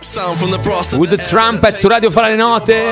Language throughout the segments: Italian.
With the Trumpet su Radio Fa le Note.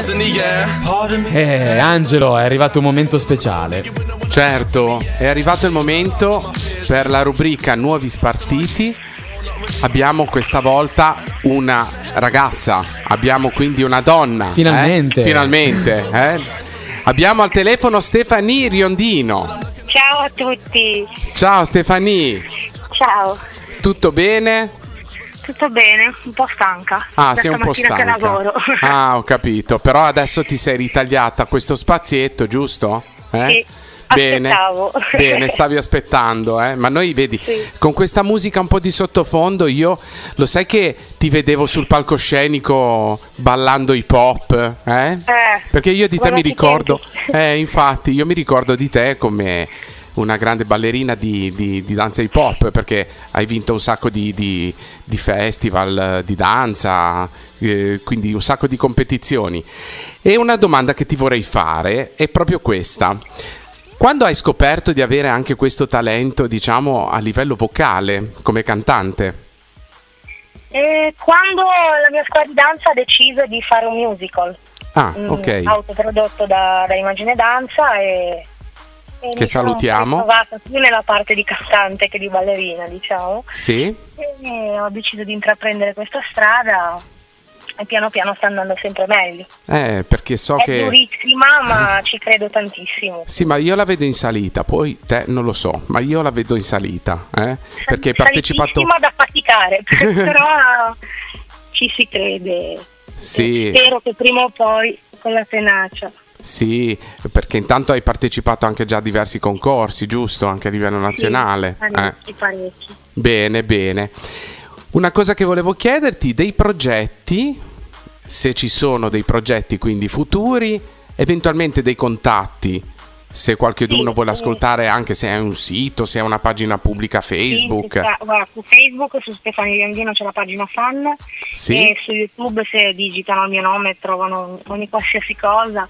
Angelo, è arrivato un momento speciale. Certo, è arrivato il momento per la rubrica Nuovi Spartiti. Abbiamo questa volta una ragazza, abbiamo quindi una donna. Finalmente. Finalmente. Abbiamo al telefono Stefanie Riondino. Ciao a tutti. Ciao Stefanie. Ciao. Tutto bene? Tutto bene, un po' stanca. Ah, sei un po' stanca. Che lavoro. Ah, ho capito. Però adesso ti sei ritagliata questo spazietto, giusto? Sì, bene. aspettavo. Bene, stavi aspettando, Ma noi vedi, sì, con questa musica un po' di sottofondo, io lo sai che ti vedevo sul palcoscenico ballando hip hop, Perché io di te mi ricordo, infatti, io mi ricordo di te come una grande ballerina di danza hip hop, perché hai vinto un sacco di festival di danza, quindi un sacco di competizioni. E una domanda che ti vorrei fare è proprio questa: quando hai scoperto di avere anche questo talento, diciamo, a livello vocale come cantante? Quando la mia scuola di danza ha deciso di fare un musical, ok, autoprodotto da Immagine Danza, e che salutiamo. Ho trovato più nella parte di cantante che di ballerina, diciamo. Sì. E ho deciso di intraprendere questa strada e piano piano sta andando sempre meglio. Perché so che è durissima, ma ci credo tantissimo. Sì, ma io la vedo in salita, poi te non lo so, ma io la vedo in salita, perché hai partecipato da faticare, però ci si crede. Sì. Spero che prima o poi con la tenacia. Sì, perché intanto hai partecipato anche già a diversi concorsi, giusto? Anche a livello nazionale. Sì, parecchi. Bene, bene. Una cosa che volevo chiederti, dei progetti, se ci sono dei progetti quindi futuri, eventualmente dei contatti, se qualcuno vuole ascoltare, anche se è un sito, se è una pagina pubblica Facebook. Sì, guarda, su Facebook, su Stefanie Riondino c'è la pagina fan, e su YouTube se digitano il mio nome trovano ogni qualsiasi cosa.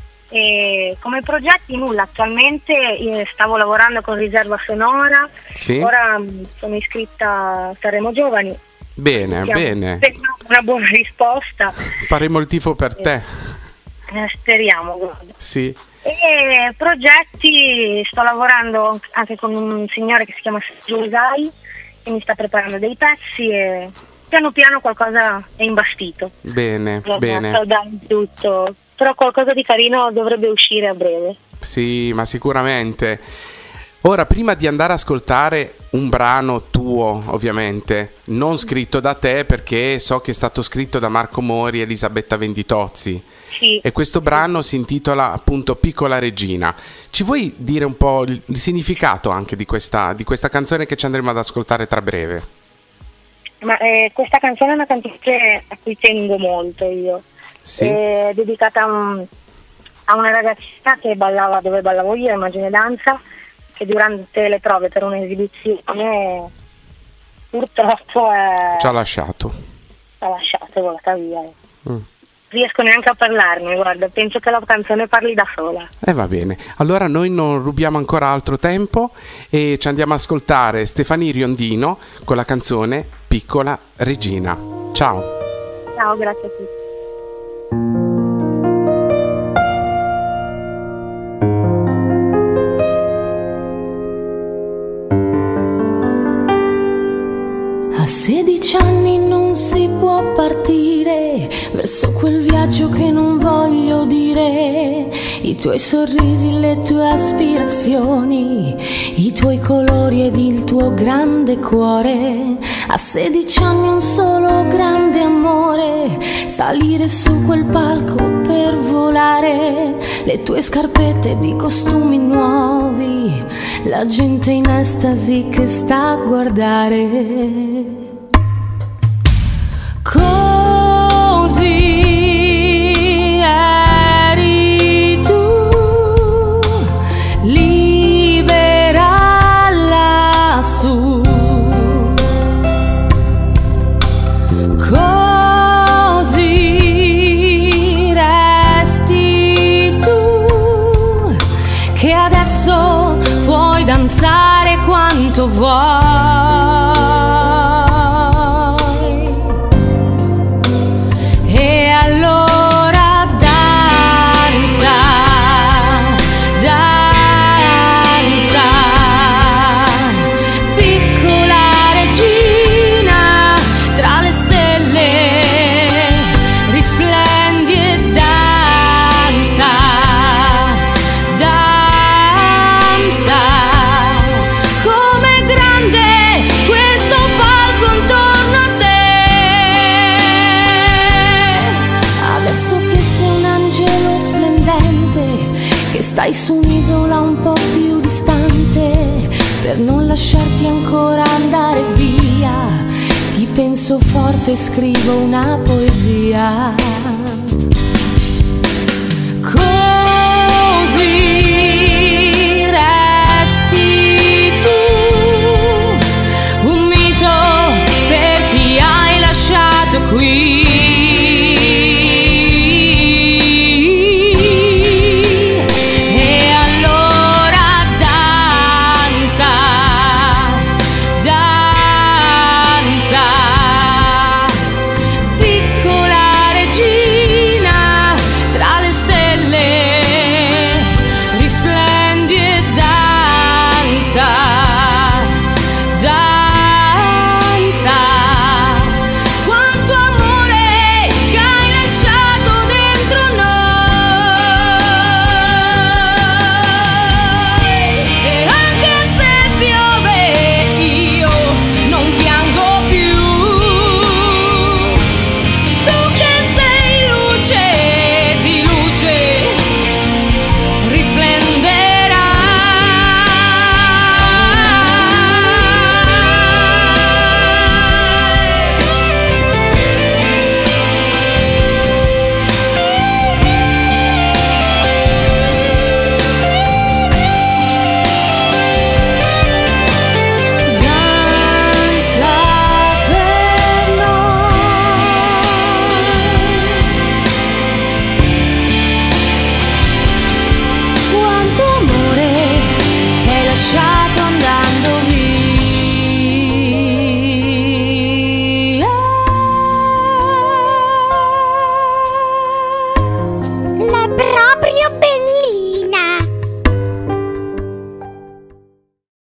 E come progetti nulla, attualmente stavo lavorando con Riserva Sonora, ora sono iscritta a Sanremo Giovani. Bene, bene. Speriamo una buona risposta. Faremo il tifo per te. Speriamo, guarda. Sì. E progetti, sto lavorando anche con un signore che si chiama Sergio Usai, che mi sta preparando dei pezzi e piano piano qualcosa è imbastito. Bene, bene. Non so dare tutto, però qualcosa di carino dovrebbe uscire a breve. Sì, ma sicuramente. Ora, prima di andare ad ascoltare un brano tuo, ovviamente, non scritto da te, perché so che è stato scritto da Marco Mori e Elisabetta Venditozzi. Sì. E questo brano si intitola appunto Piccola Regina. Ci vuoi dire un po' il significato anche di questa canzone che ci andremo ad ascoltare tra breve? Ma questa canzone è una canzone a cui tengo molto io. Sì. È dedicata a una ragazzina che ballava dove ballavo io, Immagine Danza, che durante le prove per un'esibizione purtroppo ci ha lasciato. È volata via. Riesco neanche a parlarne, guarda, penso che la canzone parli da sola. Va bene, allora noi non rubiamo ancora altro tempo e ci andiamo ad ascoltare Stefanie Riondino con la canzone Piccola Regina. Ciao. Ciao, grazie a tutti. A 16 anni non si può partire verso quel viaggio che non voglio dire. I tuoi sorrisi, le tue aspirazioni, i tuoi colori ed il tuo grande cuore. A 16 anni un solo grande amore, salire su quel palco per volare. Le tue scarpette di costumi nuovi, la gente in estasi che sta a guardare. Così eri tu, libera lassù. Così resti tu, che adesso puoi danzare quanto vuoi. Stai su un'isola un po' più distante per non lasciarti ancora andare via. Ti penso forte e scrivo una poesia. Così